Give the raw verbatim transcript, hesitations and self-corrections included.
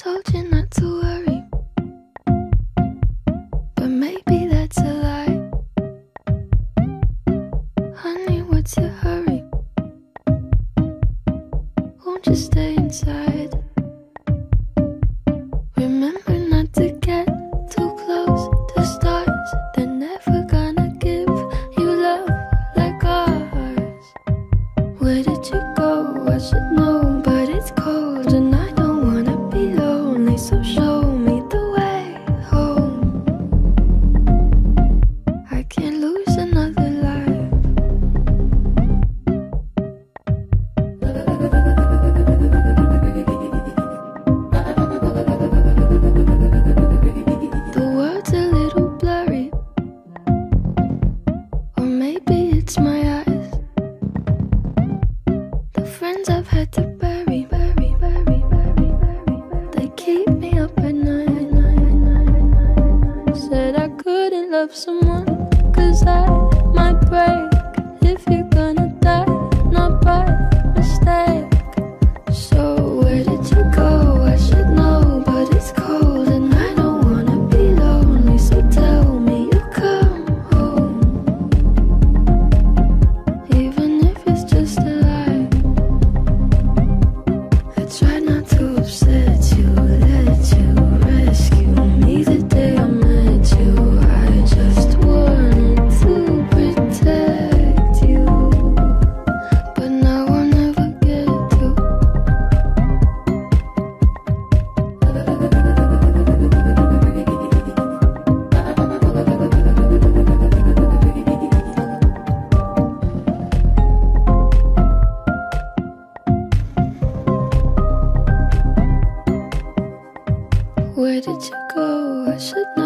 told you not to worry, but maybe that's a lie. Honey, what's your hurry? Won't you stay inside? Remember not to get too close to stars. They're never gonna give you love like ours. Where did you go? I should know, but it's cold and I don't wanna be lonely, so show me the way home. I can't lose another life. The world's a little blurry, or maybe it's my eyes. The friends I've had to bury, bury, bury, bury, bury, they keep me up at night. Said I couldn't love someone, cause I might break. If you're gonna die, not by mistake. So where did you go? I should know, but it's cold and I don't wanna be lonely, so tell me you come home. Even if it's just a lie, I try not to upset you, let you rescue me the day I met you. I just wanted to protect you, but now I'll never get to. Where did you go? I should know.